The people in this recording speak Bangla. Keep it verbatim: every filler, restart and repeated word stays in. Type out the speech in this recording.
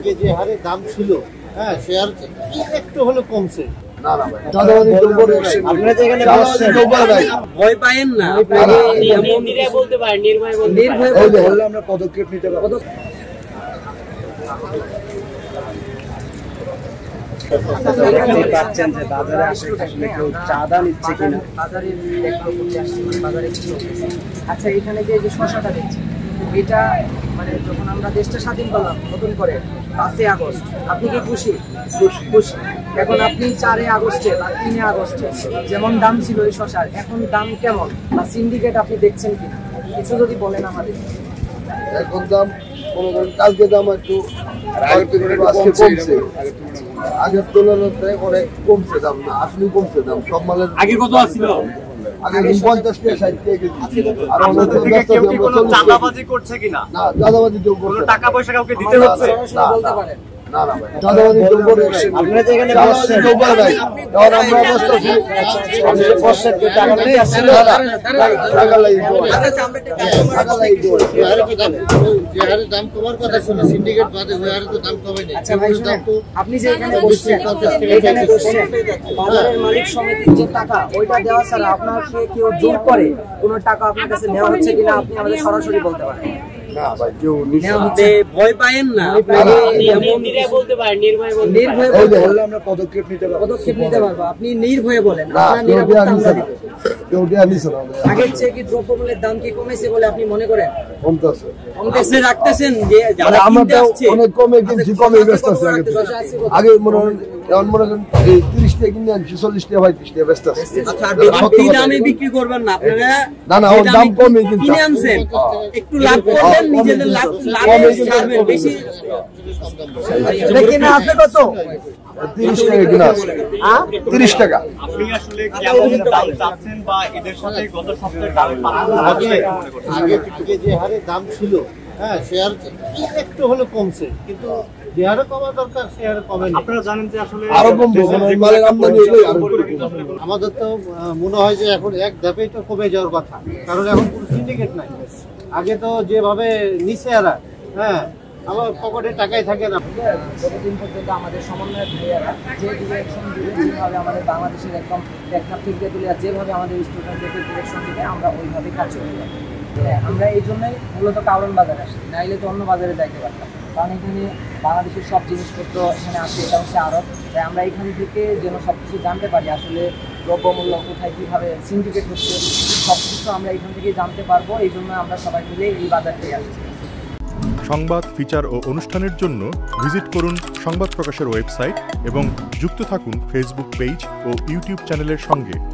থেকে যে হারে দাম ছিল, হ্যাঁ সে আর একটু হলো কমছে। ভয় পায়েন না, নির্ভয়ে বলতে পারেন, নির্ভয়ে বললে আমরা পদক্ষেপ নিতে পারবো। পাচ্ছেন যে বাজারে আসলে কেউ চাঁদা নিচ্ছে কিনা, বাজারে বাজারে আচ্ছা এখানে যে শসাটা দেখছি এটা মানে যখন আমরা দেশটা স্বাধীন করলাম নতুন করে পাঁচই আগস্ট, আপনি কি খুশি? খুশি। এখন আপনি চারই আগস্টে বা তিনে আগস্টে যেমন দাম ছিল এই শসার, এখন দাম কেমন বা সিন্ডিকেট আপনি দেখছেন কিনা কিছু যদি বলেন আমাদের। এখন দাম কালকে দাম একটু কমছে, আগের তুলনায় অনেক কমছে দাম, না আসলে কমছে দাম সব মালের। আগে কত ছিল? আগে পঞ্চাশ টাকা ষাট টাকা কেজি। আর চাঁদাবাজি করছে কিনা? না, চাঁদাবাজি কেউ করছে না। টাকা পয়সা কাউকে দিতে হচ্ছে? বলতে পারেন না না ভাই, চাঁদাবাজি কেউ করে আপনারা তো এখানে বসছেন কেউ করে নাই। কারণ আমরা বসতেছি আপনি বসছেন কেউ টাকা নেই আসলে টাকা লাগি টাকা লাগি যে হারে কি দাম, যে হারে দাম কমার কথা ছিল সিন্ডিকেট বাদে ওই হারে তো দাম কমে নাই। আচ্ছা ভাই শুনুন, আপনি যে এখানে বসছেন এখানে বসছেন বাজারের মালিক সমিতির যে টাকা ওইটা দেওয়া ছাড়া আপনাকে কেউ জোর করে কোনো টাকা আপনার কাছে নেওয়া হচ্ছে কিনা আপনি আমাদের সরাসরি বলতে পারেন। না ভাই কেউ ভয় পায়েন না, নির্ভয়ে বলতে পারেন, নির্ভয়ে বললে আমরা পদক্ষেপ নিতে পারবো। পদক্ষেপ নিতে পারবো, আপনি নির্ভয়ে বলেন। আপনার নিরাপত্তা আমরা দিব। কেউ দেয়া নিছে না। আগের চেয়ে কি দ্রব্যমূল্যের দাম কি কমেছে বলে আপনি মনে করেন? কমতেছে। কমতেছে রাখতেছেন যে যারা কিনতে আসছে অনেক কমে কিনছি, কমে বেচতেছে। আগে আগে মনে হয় এখন মনে করেন এই তিরিশ টাকা কিনে আনছি চল্লিশ টাকা পঁয়ত্রিশ টাকা বেচতেছে। আচ্ছা এই দামে বিক্রি করবেন না আপনারা? না না, ওর দাম কমে কিনছি, কিনে আনছেন একটু লাভ করবেন, নিজেদের লাভ লাভে ছাড়বেন বেশি। এটা কিনা আছে কত? তিরিশ টাকা কিনা আছে। তিরিশ টাকা। আপনি আসলে কেমন দাম চাচ্ছেন বা এদের সাথে গত সপ্তাহে দামে পার্থক্য হচ্ছে? আগে থেকে যে হারে দাম ছিল, হ্যাঁ সে আর একটু হলো কমছে, কিন্তু যে হারে কমা দরকার সে হারে কমে না। আপনারা জানেন যে আসলে আরো কমবে, মালের আমদানি হলেই আরো আমাদের তো মনে হয় যে এখন এক ধাপেই তো কমে যাওয়ার কথা, কারণ এখন কোনো সিন্ডিকেট নাই। আগে তো যেভাবে নিচে এরা, হ্যাঁ আমার পকেটে টাকাই থাকে না। যতদিন পর্যন্ত আমাদের সমন্বয় ভাইয়ারা যে ডিরেকশন দিবে, যেভাবে আমাদের বাংলাদেশের একদম প্রেক্ষাপ থেকে তুলে যেভাবে আমাদের স্টুডেন্টদেরকে ডিরেকশন দিবে আমরা ওইভাবে কাজ করে যাবো। আমরা এই জন্যই মূলত কারণ বাজারে আসি, নাইলে তো অন্য বাজারে যাইতে পারতাম। কারণ এখানে বাংলাদেশের সব জিনিসপত্র এখানে আসে, এটা হচ্ছে আড়ত। তাই আমরা এখান থেকে যেন সব কিছু জানতে পারি, আসলে দ্রব্যমূল্য কোথায় কীভাবে সিন্ডিকেট হচ্ছে সব কিছু আমরা এখান থেকে জানতে পারবো। এই জন্য আমরা সবাই মিলে এই বাজারটাই আসছি। সংবাদ, ফিচার ও অনুষ্ঠানের জন্য ভিজিট করুন সংবাদ প্রকাশের ওয়েবসাইট এবং যুক্ত থাকুন ফেসবুক পেজ ও ইউটিউব চ্যানেলের সঙ্গে।